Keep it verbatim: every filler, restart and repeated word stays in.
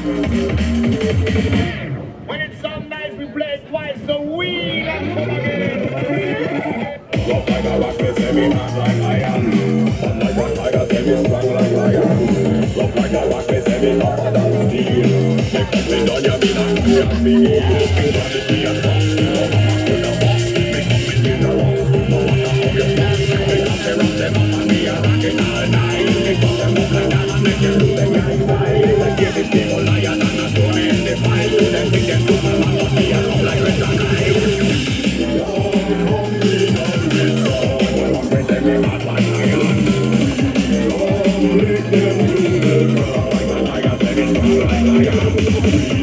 When it's some nice, we play it twice, so we not come again. Rock like a rock, they say me hot like iron. Fun like rock, like I say me strong like lion. Rock like a rock, they say me tougher than steel. Make up me done, you mean I'm here to feel. You want to see a boss, you know I'm a good boss. Make up me in the rock, no matter how you boss. Make up me rock them up and me a rock it all night. Make up them up like that and make you lose them guys' eyes. Like give it people lion and a stone in the fire. Do them think them come and man, but me a come like red and high. Like I said, it's like I